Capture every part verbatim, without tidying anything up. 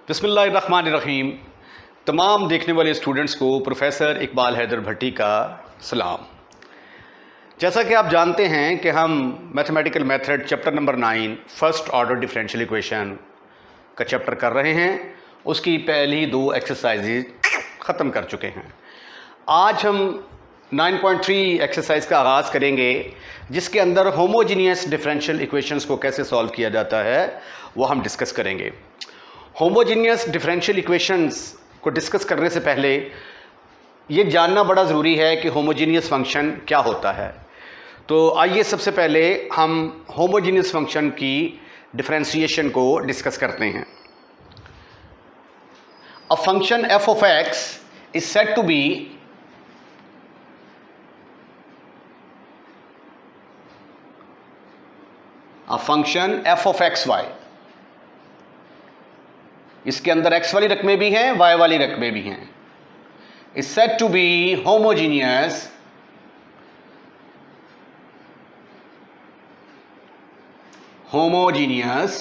बिस्मिल्लाहिर्रहमानिर्रहीम। तमाम देखने वाले स्टूडेंट्स को प्रोफेसर इकबाल हैदर भट्टी का सलाम। जैसा कि आप जानते हैं कि हम mathematical method chapter number nine first order differential equation का चैप्टर कर रहे हैं। उसकी पहली दो एक्सरसाइजेज ख़त्म कर चुके हैं। आज हम नाइन पॉइंट थ्री एक्सरसाइज का आगाज़ करेंगे, जिसके अंदर होमोजीनियस डिफरेंशियल इक्वेशंस को कैसे सॉल्व किया जाता है वो हम डिस्कस करेंगे। होमोजीनियस डिफरेंशियल इक्वेशंस को डिस्कस करने से पहले ये जानना बड़ा ज़रूरी है कि होमोजीनियस फंक्शन क्या होता है। तो आइए सबसे पहले हम होमोजीनियस फंक्शन की डिफरेंशिएशन को डिस्कस करते हैं। A function f of x is said to be a function f of x y. इसके अंदर x वाली रकमें भी हैं, y वाली रकमें भी हैं। Is said to be homogeneous homogeneous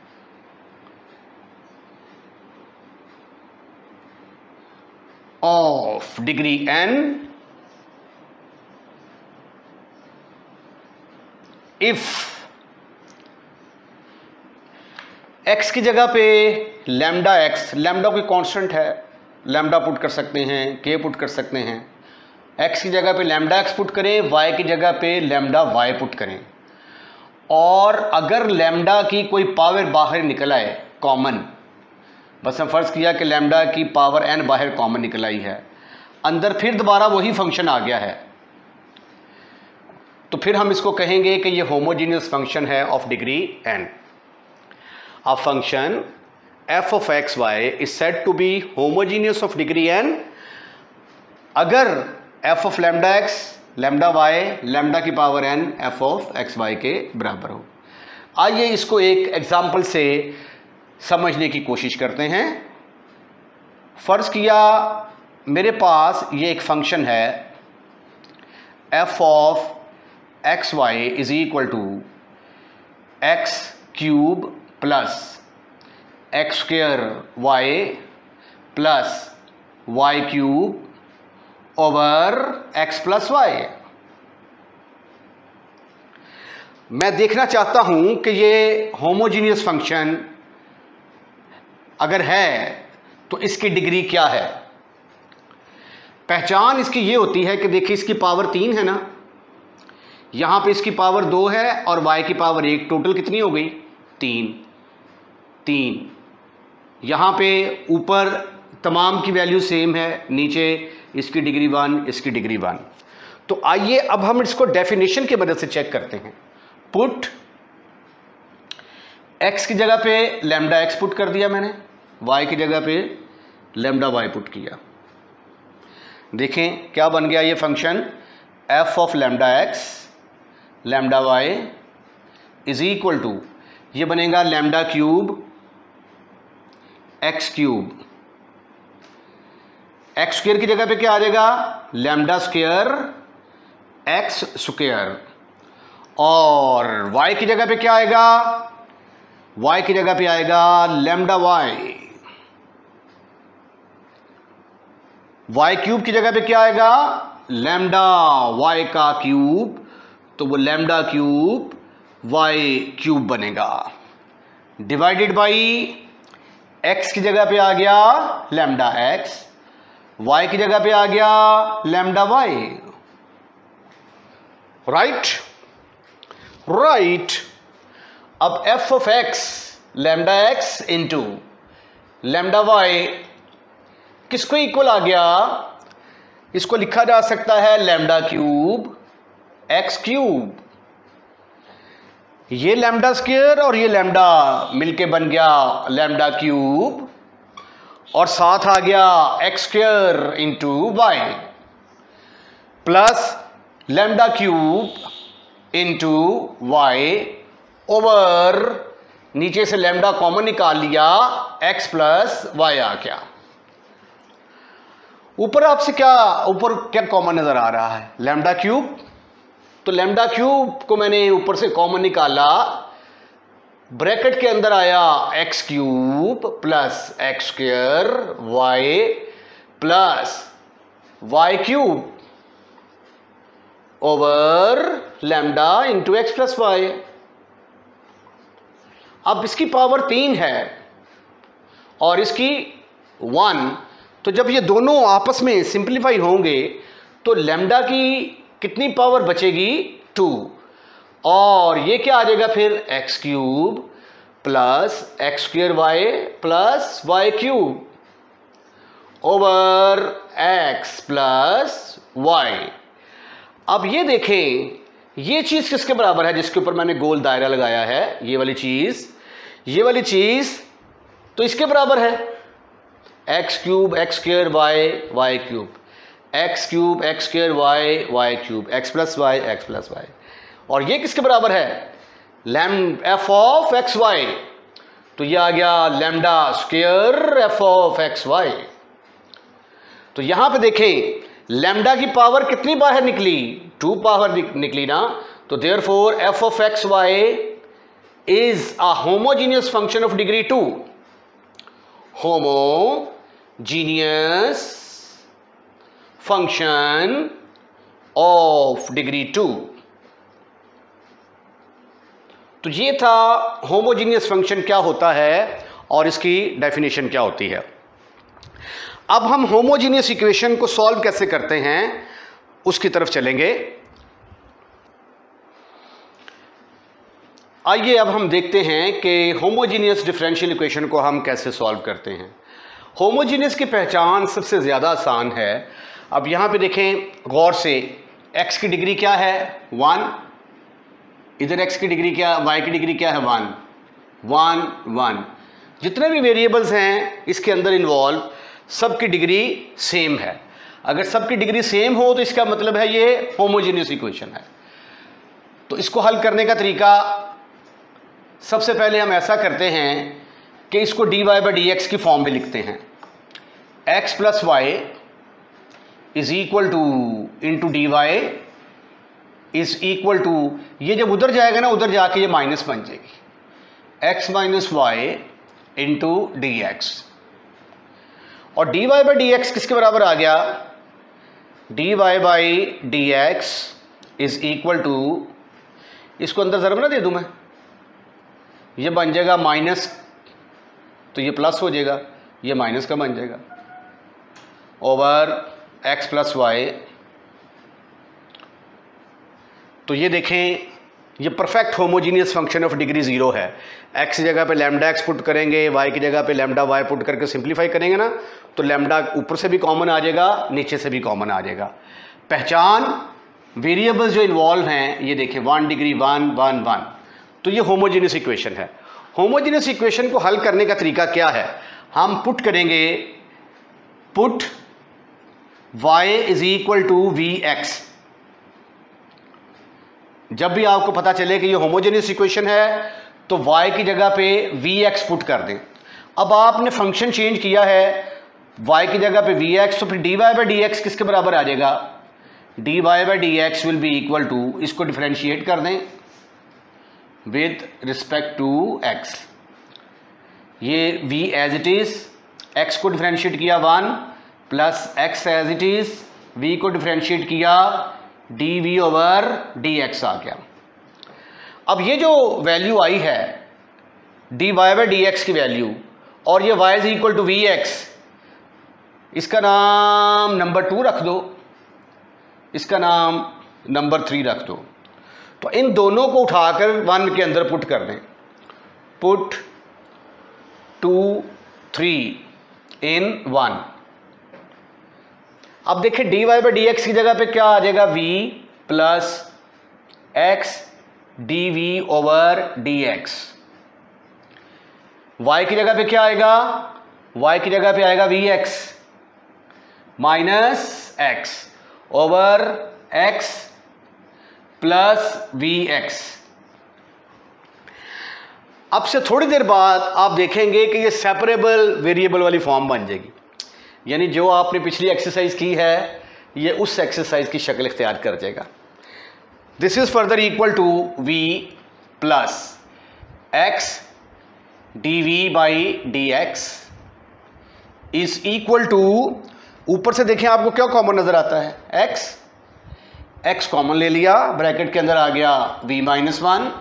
of degree n if x की जगह पे लैम्डा x, लैम्डा कोई कांस्टेंट है, लैम्डा पुट कर सकते हैं, k पुट कर सकते हैं। x की जगह पे लैम्डा x पुट करें, y की जगह पे लैम्डा y पुट करें। और अगर लैम्डा की कोई पावर बाहर निकल आए कॉमन, बस हम फर्ज किया कि लैम्डा की पावर n बाहर कॉमन निकल आई है, अंदर फिर दोबारा वही फंक्शन आ गया है, तो फिर हम इसको कहेंगे कि ये होमोजीनियस फंक्शन है of degree n। A function f of x y is said to be homogeneous of degree n अगर f of lambda x, lambda y, lambda की power n f of x y के बराबर हो। आइए इसको एक example से समझने की कोशिश करते हैं। फर्ज किया मेरे पास ये एक फंक्शन है f of x y is equal to x cube plus x square y plus y cube over x plus y. मैं देखना चाहता हूं कि ये होमोजीनियस फंक्शन अगर है तो इसकी डिग्री क्या है। पहचान इसकी ये होती है कि देखिए इसकी पावर तीन है ना, यहां पे इसकी पावर दो है और y की पावर एक, टोटल कितनी हो गई? तीन। तीन यहाँ पे ऊपर तमाम की वैल्यू सेम है, नीचे इसकी डिग्री वन, इसकी डिग्री वन। तो आइए अब हम इसको डेफिनेशन की मदद से चेक करते हैं। पुट x की जगह पे लैम्डा x पुट कर दिया मैंने, y की जगह पे लैम्डा y पुट किया। देखें क्या बन गया ये function f of lambda x lambda y is equal to, ये बनेगा lambda cube x cube. X square की जगह पे क्या आ जाएगा? Lambda square x square. और y की जगह पे क्या आएगा? y की जगह पे आएगा लैम्डा y। y क्यूब की जगह पे क्या आएगा? लैम्डा y का क्यूब, तो वो लैम्डा क्यूब y क्यूब बनेगा। डिवाइडेड बाई x की जगह पे आ गया लैम्डा x, y की जगह पे आ गया लैम्डा y। राइट राइट अब f of x lambda x into lambda y किसको इक्वल आ गया? इसको लिखा जा सकता है लैम्डा क्यूब x क्यूब। ये लैम्डा स्क्वायर और ये लैम्डा मिलके बन गया लैम्डा क्यूब, और साथ आ गया x square into y plus lambda cube into y over, नीचे से लैम्डा कॉमन निकाल लिया, एक्स प्लस वाई आ गया। ऊपर आपसे क्या, ऊपर क्या कॉमन नजर आ रहा है? Lambda cube. तो लैम्डा क्यूब को मैंने ऊपर से कॉमन निकाला, ब्रैकेट के अंदर आया x cube plus x square y plus y cube over lambda into x plus y. अब इसकी पावर तीन है और इसकी वन, तो जब ये दोनों आपस में सिंप्लीफाई होंगे तो लैम्डा की कितनी पावर बचेगी? टू। और ये क्या आ जाएगा फिर? X cube plus x square y plus y cube over x plus y. अब ये देखें, ये चीज किसके बराबर है जिसके ऊपर मैंने गोल दायरा लगाया है? ये वाली चीज, ये वाली चीज तो इसके बराबर है, x cube x square y y cube, x cube x square y y cube, x plus y x plus y. और ये किसके बराबर है? लैम एफ ऑफ एक्स वाई, तो ये आ गया lambda square f of x y. तो यहां पे देखें लैम्डा की पावर कितनी बाहर निकली? टू पावर निकली ना, तो therefore f of x y is a homogeneous function of degree two. Homogeneous function of degree two. तो ये था होमोजीनियस फंक्शन क्या होता है और इसकी डेफिनेशन क्या होती है। अब हम होमोजीनियस इक्वेशन को सॉल्व कैसे करते हैं उसकी तरफ चलेंगे। आइए अब हम देखते हैं कि होमोजीनियस डिफरेंशियल इक्वेशन को हम कैसे सॉल्व करते हैं। होमोजीनियस की पहचान सबसे ज़्यादा आसान है। अब यहाँ पे देखें गौर से, x की डिग्री क्या है? वन। इधर x की डिग्री क्या, y की डिग्री क्या है? One one one. जितने भी वेरिएबल्स हैं इसके अंदर इन्वॉल्व, सबकी डिग्री सेम है। अगर सबकी डिग्री सेम हो तो इसका मतलब है ये होमोजीनियस इक्वेशन है। तो इसको हल करने का तरीका, सबसे पहले हम ऐसा करते हैं कि इसको d y by d x की फॉर्म में लिखते हैं। X plus y is equal to into d y is equal to, ये जब उधर जाएगा ना उधर जाके ये माइनस बन जाएगी, x minus y into d x. और d y by d x किसके बराबर आ गया? D y by d x is equal to, इसको अंदर ज़रब ना दे दूं मैं, ये बन जाएगा माइनस, तो ये प्लस हो जाएगा, ये माइनस का बन जाएगा, ओवर एक्स प्लस वाई। तो ये देखें ये perfect homogeneous function of degree zero है। एक्स की जगह पे लैम्डा एक्स पुट करेंगे, वाई की जगह पे लैम्डा वाई पुट करके सिंप्लीफाई करेंगे ना, तो लैम्डा ऊपर से भी कॉमन आ जाएगा, नीचे से भी कॉमन आ जाएगा। पहचान, वेरिएबल्स जो इन्वॉल्व हैं ये देखें, one degree one one one, तो ये होमोजीनियस इक्वेशन है। होमोजीनियस इक्वेशन को हल करने का तरीका क्या है? हम पुट करेंगे, put y is equal to v x. जब भी आपको पता चले कि ये होमोजेनियस इक्वेशन है तो y की जगह पे vx पुट कर दें। अब आपने फंक्शन चेंज किया है, y की जगह पे vx, तो फिर dy बाई डी एक्स किसके बराबर आ जाएगा? dy by d x will be equal to, इसको डिफरेंशिएट कर दें विद रिस्पेक्ट टू x। ये v as it is, x को डिफरेंशिएट किया one plus x as it is, v को डिफरेंशिएट किया d v over d x आ गया। अब ये जो वैल्यू आई है d y by d x की वैल्यू, और ये y is equal to v x, इसका नाम नंबर टू रख दो, इसका नाम नंबर थ्री रख दो। तो इन दोनों को उठाकर वन के अंदर पुट कर दें, put two three in one. अब देखिए d y by d x की जगह पे क्या आ जाएगा? v plus x d v over d x. Y की जगह पे क्या आएगा? y की जगह पे आएगा v x minus x over x plus v x. अब से थोड़ी देर बाद आप देखेंगे कि ये सेपरेबल वेरिएबल वाली फॉर्म बन जाएगी, यानी जो आपने पिछली एक्सरसाइज की है ये उस एक्सरसाइज की शक्ल इख्तियार कर जाएगा। This is further equal to v plus x d v by d x is equal to, ऊपर से देखें आपको क्या कॉमन नजर आता है, x, x कॉमन ले लिया, ब्रैकेट के अंदर आ गया v minus one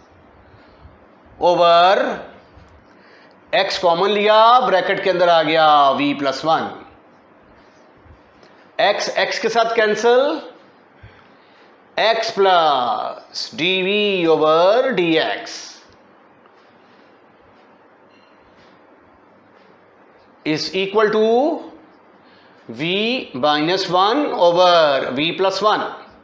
over x common लिया, ब्रैकेट के अंदर आ गया v plus one, x x के साथ cancel, x plus d v over d x is equal to v minus one over v plus one.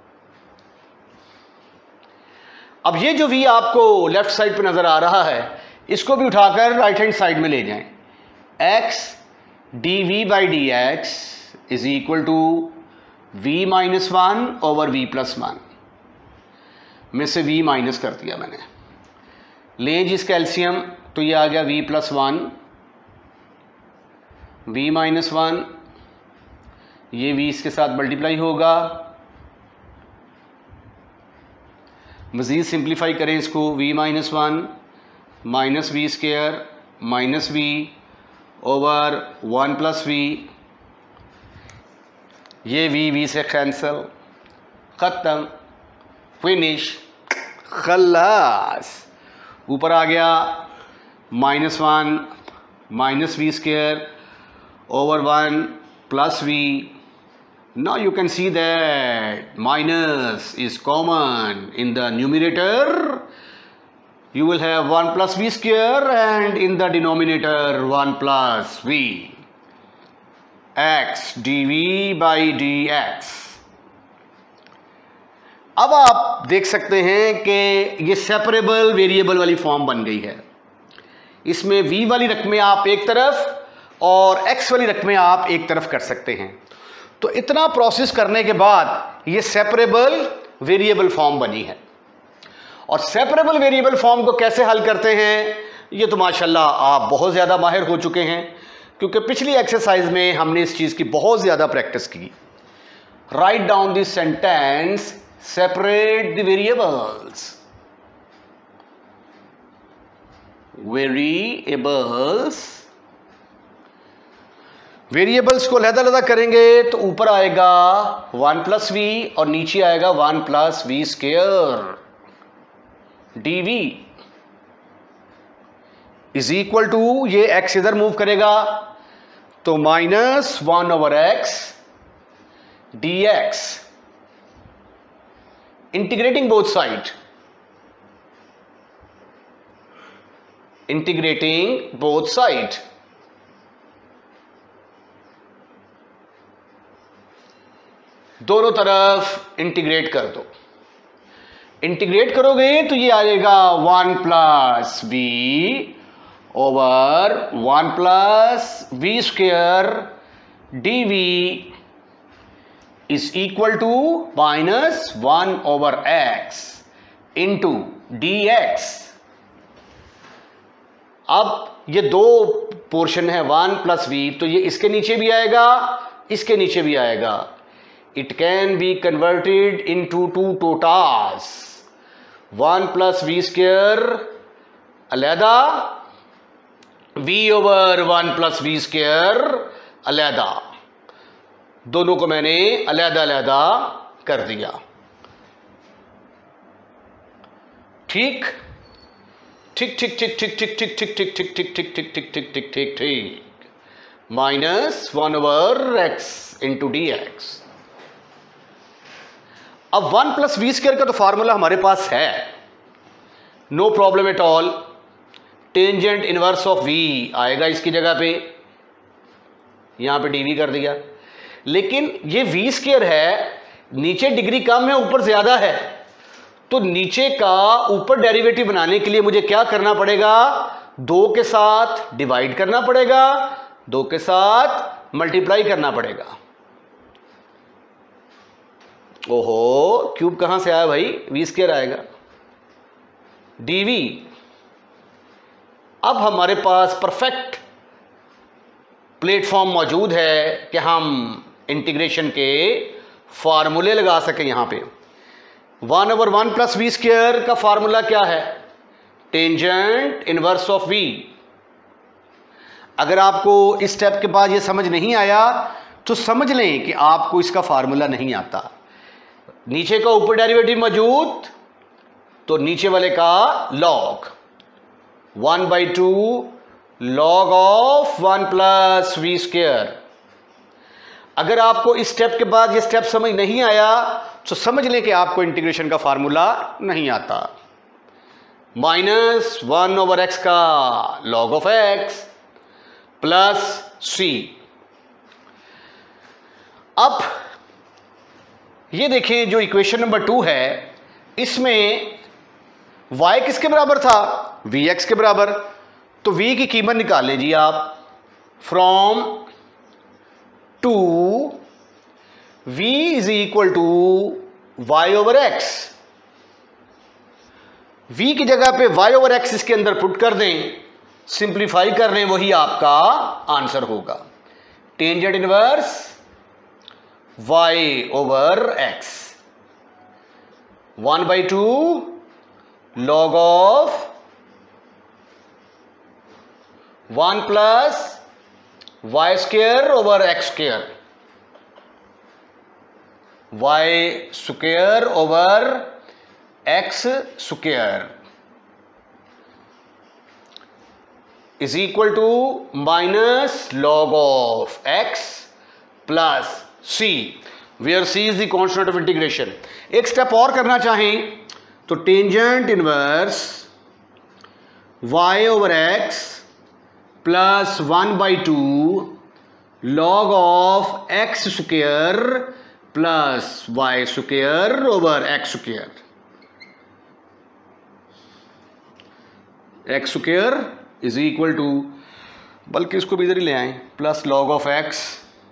अब ये जो v आपको लेफ्ट साइड पे नजर आ रहा है, इसको भी उठाकर राइट हैंड साइड में ले जाएं। x d v by d x is equal to v minus one over v plus one में से v माइनस कर दिया मैंने, लें जिसका एलसीएम तो ये आ गया v plus one, v minus one, ये v इसके साथ मल्टीप्लाई होगा, मज़ीद सिंप्लीफाई करें इसको, v minus one minus v square minus v over one plus v, ये v v से कैंसल, ख़त्म, फिनिश, खल्लास। ऊपर आ गया minus one minus v square over one plus v. Now you can see that minus is common in the numerator. You will have one plus v square, and in the denominator one plus v, x dv by dx. अब आप देख सकते हैं कि ये separable variable वाली form बन गई है। इसमें v वाली रकमें आप एक तरफ और x वाली रकमें आप एक तरफ कर सकते हैं। तो इतना प्रोसेस करने के बाद ये सेपरेबल वेरिएबल फॉर्म बनी है। और सेपरेबल वेरिएबल फॉर्म को कैसे हल करते हैं, ये तो माशाल्लाह आप बहुत ज़्यादा माहिर हो चुके हैं, क्योंकि पिछली एक्सरसाइज में हमने इस चीज़ की बहुत ज़्यादा प्रैक्टिस की। Write down this sentence, separate the variables. Variables variables को अलग-अलग करेंगे तो ऊपर आएगा वन प्लस वी और नीचे आएगा one plus v square d v is equal to, ये एक्स इधर मूव करेगा तो minus one over x d x, integrating both side, integrating both side, दोनों तरफ इंटीग्रेट कर दो। इंटीग्रेट करोगे तो ये आएगा one plus v over one plus v square d v is equal to minus one over x into d x. अब ये दो पोर्शन है वन प्लस वी, तो ये इसके नीचे भी आएगा, इसके नीचे भी आएगा। It can be converted into two totas, one plus v square अलहदा, v over one plus v square अलहदा, दोनों को मैंने अलहदा अलहदा कर दिया। ठीक ठीक ठीक ठीक ठीक ठीक ठीक ठीक ठीक ठीक ठीक ठीक ठीक ठीक ठीक ठीक ठीक ठीक minus one over x into d x. अब वन प्लस वी स्क्वायर का तो फार्मूला हमारे पास है, no problem at all. Tangent inverse of v आएगा इसकी जगह पे, यहां पे डीवी कर दिया। लेकिन ये वी स्क्वायर है, नीचे डिग्री कम है ऊपर ज्यादा है, तो नीचे का ऊपर डेरिवेटिव बनाने के लिए मुझे क्या करना पड़ेगा, दो के साथ डिवाइड करना पड़ेगा, दो के साथ मल्टीप्लाई करना पड़ेगा। ओहो, क्यूब कहां से आया भाई, वी स्क्वायर आएगा डीवी। अब हमारे पास परफेक्ट प्लेटफॉर्म मौजूद है कि हम इंटीग्रेशन के फार्मूले लगा सकें। यहां पे one over one plus v square का फार्मूला क्या है, टेंजेंट इनवर्स ऑफ v। अगर आपको इस स्टेप के बाद ये समझ नहीं आया तो समझ लें कि आपको इसका फार्मूला नहीं आता। नीचे का ऊपर डेरिवेटिव मौजूद तो नीचे वाले का log one by two log of one plus v square. अगर आपको इस स्टेप के बाद ये स्टेप समझ नहीं आया तो समझ लें कि आपको इंटीग्रेशन का फार्मूला नहीं आता। माइनस वन ओवर एक्स का log of x plus c. अब ये देखें जो इक्वेशन नंबर टू है इसमें y किसके बराबर था, vx के बराबर। तो v की कीमत निकाल लीजिए आप from two v is equal to y over x. v की जगह पे y ओवर x इसके अंदर पुट कर दें, सिंप्लीफाई कर लें, वही आपका आंसर होगा। Tangent inverse y over x one by two log of one plus y square over x square, y square over x square is equal to minus log of x plus c, where c is the constant of integration. एक step और करना चाहें तो tangent inverse y over x plus one by two log of x square plus y square over x square, x square is equal to, बल्कि इसको भी इधर ही ले आए, plus log of x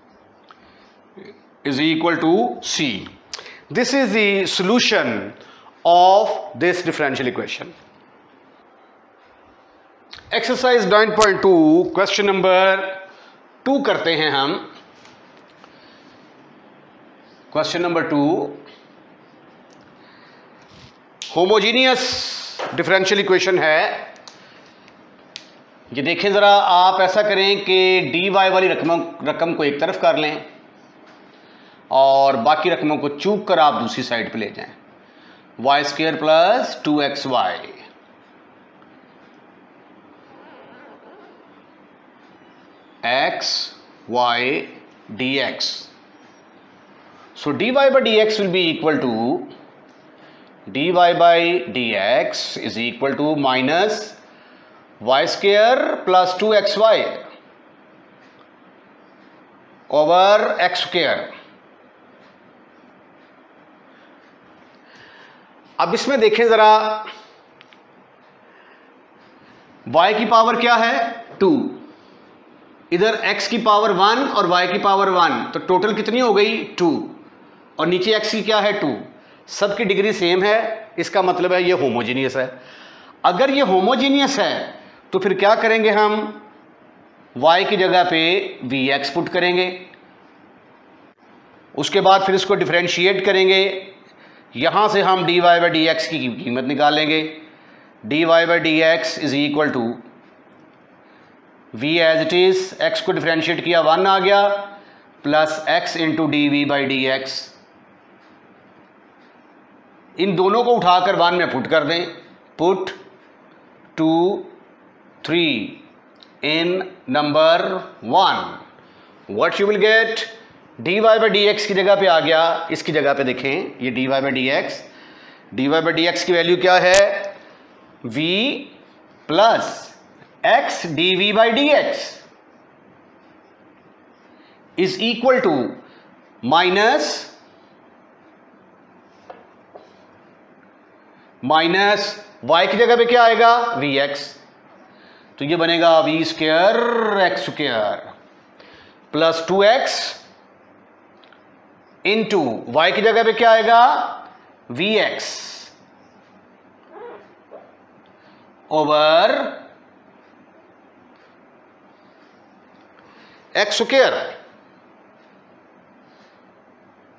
is equal to c. This is the solution of this differential equation. Exercise nine point two question number two करते हैं हम। Question number two, homogeneous differential equation है। ये देखें ज़रा, आप ऐसा करें कि डी वाई वाली रकमों रकम को एक तरफ कर लें और बाकी रकमों को चूक कर आप दूसरी साइड पे ले जाएं। Y square plus two x y x y d x. So d y by d x will be equal to d y by d x is equal to minus y square plus two x y over x square. अब इसमें देखें जरा, y की power क्या है to, इधर x की power one और y की पावर वन, तो टोटल कितनी हो गई टू, और नीचे x की क्या है टू। सबकी डिग्री सेम है, इसका मतलब है ये होमोजीनियस है। अगर ये होमोजीनियस है तो फिर क्या करेंगे हम, y की जगह पे vx पुट करेंगे, उसके बाद फिर इसको डिफरेंशिएट करेंगे। यहां से हम d y by d x की कीमत निकालेंगे। D y by d x is equal to v as it is, x को डिफरेंशिएट किया वन आ गया, plus x into d v by d x. इन दोनों को उठाकर वन में पुट कर दें, put two three in number one, what you will get, d y by d x की जगह पे आ गया, इसकी जगह पे देखें ये d y by d x, d y by d x की वैल्यू क्या है v plus x d v by d x is equal to minus minus y की जगह पे क्या आएगा vx, तो ये बनेगा v square x square plus two x into y की जगह पे क्या आएगा v x over x square.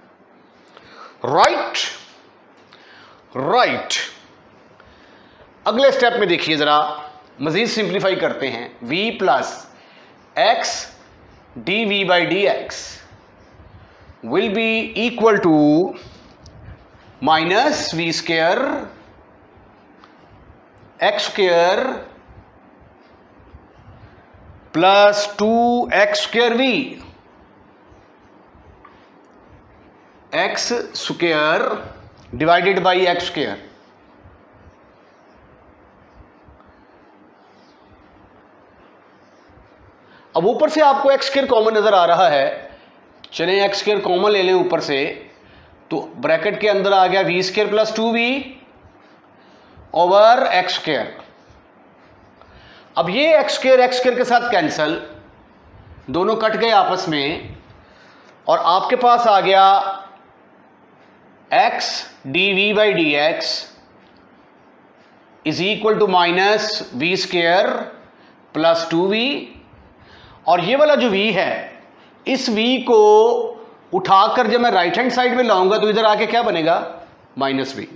Right right अगले स्टेप में देखिए जरा, मजीद सिंप्लीफाई करते हैं। v plus x d v by d x will be equal to minus v square x square plus two x square v x square divided by x square. अब ऊपर से आपको एक्स स्क्वेयर कॉमन नजर आ रहा है, चलें x square common ले लें ऊपर से, तो ब्रैकेट के अंदर आ गया v square plus two v over x square. अब ये एक्स स्क्वेयर एक्स स्क्वेयर के साथ कैंसल, दोनों कट गए आपस में, और आपके पास आ गया x d v by d x is equal to minus v square plus two v. और ये वाला जो v है, इस v को उठाकर जब मैं राइट हैंड साइड में लाऊंगा तो इधर आके क्या बनेगा, माइनस वी।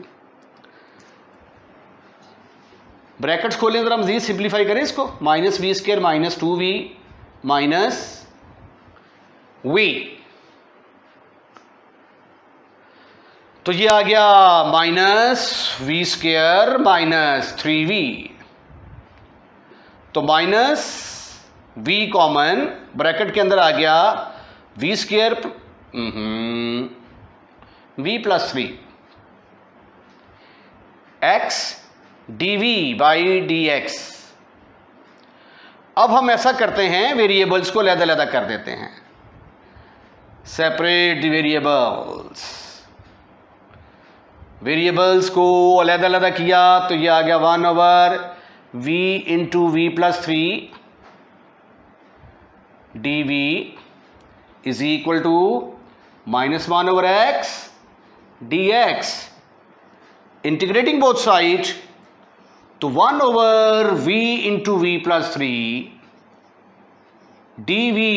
ब्रैकेट्स खोलें जरा, मजीद सिंप्लीफाई करें इसको, minus v square minus two v minus v, तो ये आ गया minus v square minus three v, तो माइनस v कॉमन ब्रैकेट के अंदर आ गया v square v plus three x d v by d x. अब हम ऐसा करते हैं, वेरिएबल्स को अलग अलग कर देते हैं, सेपरेट वेरिएबल्स। वेरिएबल्स को अलग अलग किया तो ये आ गया one over v into v plus three d v is equal to minus one over x d x, integrating both side तो one over v into v plus three d v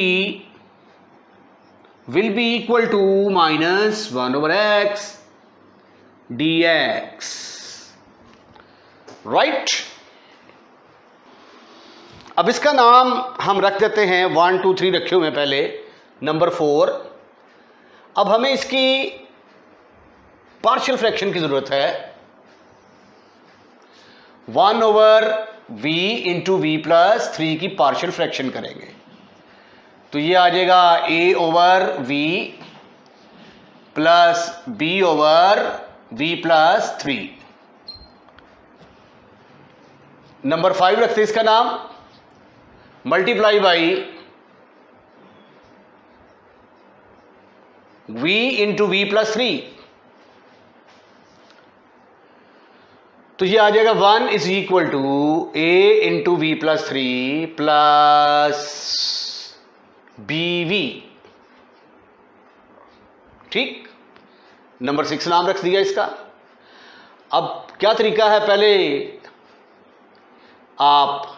will be equal to minus one over x d x, right. अब इसका नाम हम रख देते हैं, one two three रखे हुए हैं पहले, नंबर फोर। अब हमें इसकी पार्शियल फ्रैक्शन की जरूरत है, one over v into v plus three की पार्शियल फ्रैक्शन करेंगे, तो ये आ जाएगा a over v plus b over v plus three. Number five रखते हैं इसका नाम, multiply by v into v plus three, तो ये आ जाएगा one is equal to a into v plus three plus b v, ठीक। नंबर सिक्स नाम रख दिया इसका। अब क्या तरीका है, पहले आप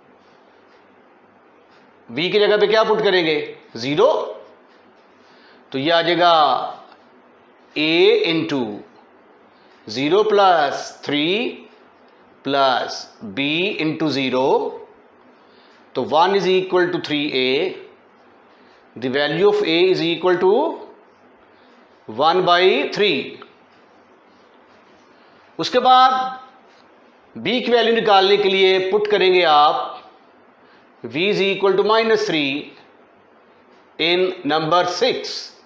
v की जगह पे क्या पुट करेंगे, जीरो, तो ये आ जाएगा a into zero plus three plus b into zero, तो one is equal to three a, the value of a is equal to one by three. उसके बाद b की वैल्यू निकालने के लिए पुट करेंगे आप v is equal to minus three in number six,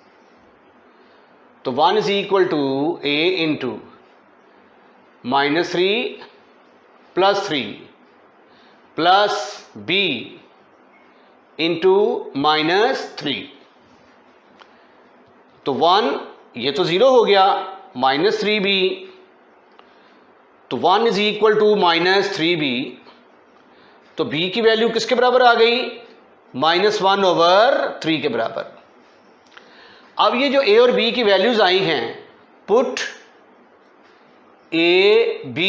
तो one is equal to a into minus three plus three plus b into minus three, तो वन ये तो ज़ीरो हो गया, माइनस थ्री बी, तो one is equal to minus three b, तो b की वैल्यू किसके बराबर आ गई, माइनस वन ओवर थ्री के बराबर। अब ये जो a और b की वैल्यूज आई हैं, put A B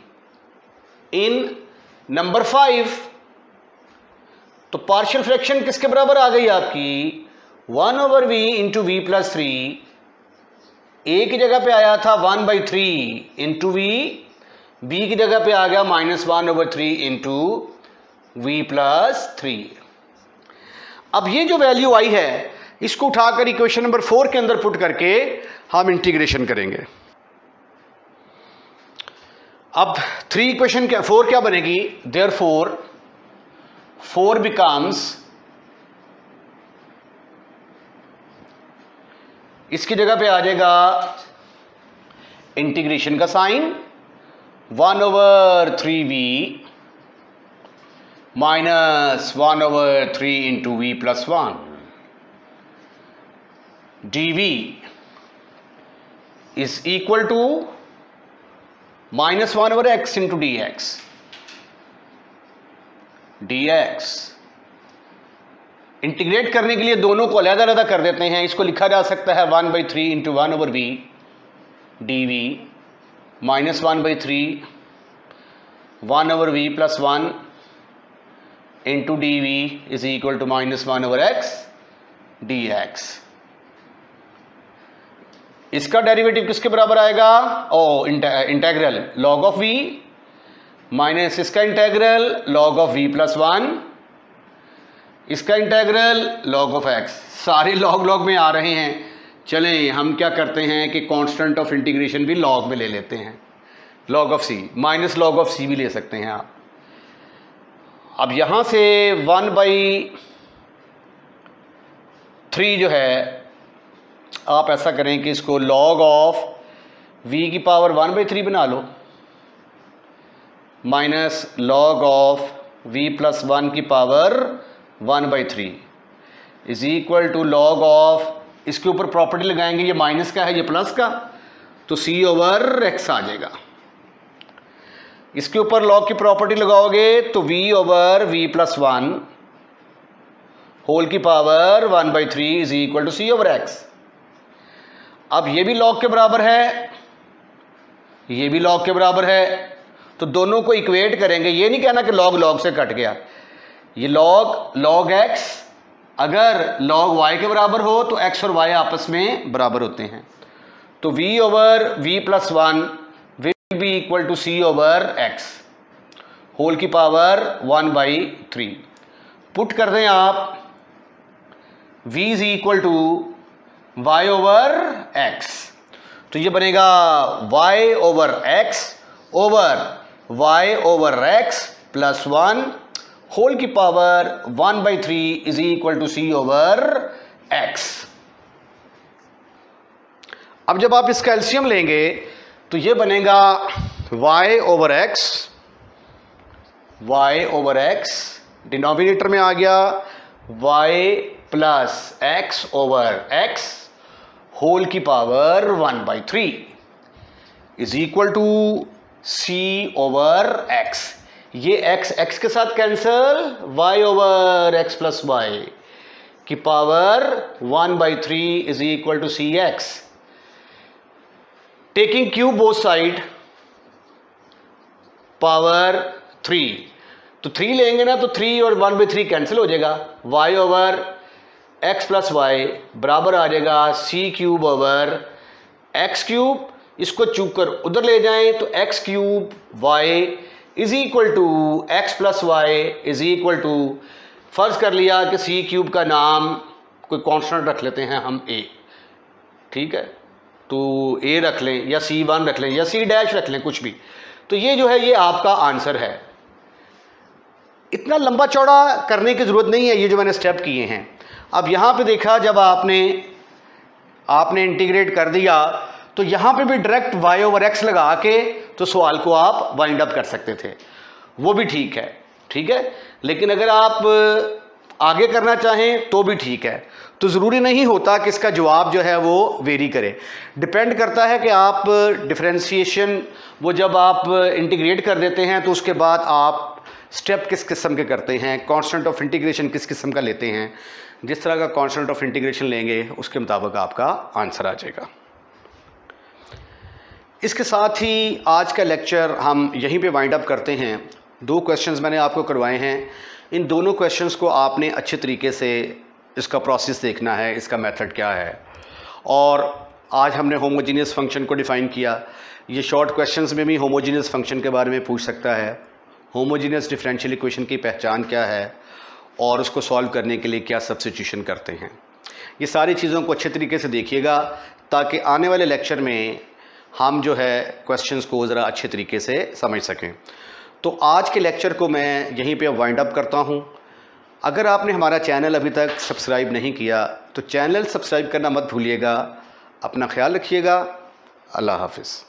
in number five, तो पार्शियल फ्रैक्शन किसके बराबर आ गई आपकी, one over v into v plus three, A की जगह पे आया था one by three into v b की जगह पे आ गया minus one over three into v plus three. अब ये जो वैल्यू आई है इसको उठाकर इक्वेशन नंबर फोर के अंदर पुट करके हम इंटीग्रेशन करेंगे। अब थ्री इक्वेशन क्या फोर क्या बनेगी, देयर फोर फोर बिकम्स, इसकी जगह पे आ जाएगा इंटीग्रेशन का sign one over three v minus one over three into v plus one d v is equal to minus one over x into d x d x. Integrate करने के लिए दोनों को अलग अलग कर देते हैं। इसको लिखा जा सकता है one by three into one over v d v minus one by three one over v plus one into d v is equal to minus one over x d x. इसका डेरिवेटिव किसके बराबर आएगा, ओ integral log of v minus इसका integral log of v plus one, इसका integral log of x. सारे log log में आ रहे हैं। चलें हम क्या करते हैं कि कांस्टेंट ऑफ इंटीग्रेशन भी लॉग में ले लेते हैं, log of c minus log of c भी ले सकते हैं आप। अब यहां से वन बाई थ्री जो है आप ऐसा करें कि इसको लॉग ऑफ वी की पावर वन बाई थ्री बना लो minus log of v plus one की power one by three is equal to log of, इसके ऊपर प्रॉपर्टी लगाएंगे, ये माइनस का है ये प्लस का, तो सी ओवर एक्स आ जाएगा। इसके ऊपर लॉग की प्रॉपर्टी लगाओगे तो v over v plus one whole की power one by three is equal to c over x. अब ये भी लॉग के बराबर है, ये भी लॉग के बराबर है, तो दोनों को इक्वेट करेंगे। ये नहीं कहना कि लॉग लॉग से कट गया, ये लॉग लॉग एक्स अगर लॉग वाई के बराबर हो तो एक्स और वाई आपस में बराबर होते हैं, तो v over v plus one will be equal to c over x whole की power one by three. Put कर दें आप v is equal to y over x, तो ये बनेगा y over x over y over x plus one whole की power one by three is equal to c over x। अब जब आप इसका एलसीएम लेंगे तो ये बनेगा y over x, y over x denominator में आ गया y plus x over x whole की power one by three is equal to c over x। ये x x के साथ cancel, y over x plus y की power one by three is equal to c x. Taking cube both side power three, तो three लेंगे ना तो three और one by three cancel हो जाएगा, y over x plus y बराबर आ जाएगा c cube over x cube. इसको चूक कर उधर ले जाएं तो x cube y is equal to x plus y is equal to, फर्ज कर लिया कि सी क्यूब का नाम कोई कांस्टेंट रख लेते हैं हम a, ठीक है, तो a रख लें या सी वन रख लें या सी डैश रख लें, कुछ भी। तो ये जो है ये आपका आंसर है। इतना लंबा चौड़ा करने की ज़रूरत नहीं है, ये जो मैंने स्टेप किए हैं। अब यहाँ पे देखा जब आपने आपने इंटीग्रेट कर दिया तो यहाँ पे भी डायरेक्ट y ओवर एक्स लगा के तो सवाल को आप वाइंड अप कर सकते थे, वो भी ठीक है, ठीक है। लेकिन अगर आप आगे करना चाहें तो भी ठीक है। तो ज़रूरी नहीं होता कि इसका जवाब जो है वो वेरी करे, डिपेंड करता है कि आप डिफरेंशिएशन वो जब आप इंटीग्रेट कर देते हैं तो उसके बाद आप स्टेप किस किस्म के करते हैं, कांस्टेंट ऑफ इंटीग्रेशन किस किस्म का लेते हैं। जिस तरह का कांस्टेंट ऑफ इंटीग्रेशन लेंगे उसके मुताबिक आपका आंसर आ जाएगा। इसके साथ ही आज का लेक्चर हम यहीं पे वाइंड अप करते हैं। दो क्वेश्चंस मैंने आपको करवाए हैं, इन दोनों क्वेश्चंस को आपने अच्छे तरीके से इसका प्रोसेस देखना है, इसका मेथड क्या है, और आज हमने होमोजीनियस फंक्शन को डिफ़ाइन किया। ये शॉर्ट क्वेश्चंस में भी होमोजीनियस फंक्शन के बारे में पूछ सकता है। होमोजीनियस डिफरेंशियल इक्वेशन की पहचान क्या है और उसको सॉल्व करने के लिए क्या सब्स्टिट्यूशन करते हैं। ये सारी चीज़ों को अच्छे तरीके से देखिएगा ताकि आने वाले लेक्चर में हम जो है क्वेश्चंस को ज़रा अच्छे तरीके से समझ सकें। तो आज के लेक्चर को मैं यहीं पे वाइंड अप करता हूँ। अगर आपने हमारा चैनल अभी तक सब्सक्राइब नहीं किया तो चैनल सब्सक्राइब करना मत भूलिएगा। अपना ख्याल रखिएगा। अल्लाह हाफ़िज़।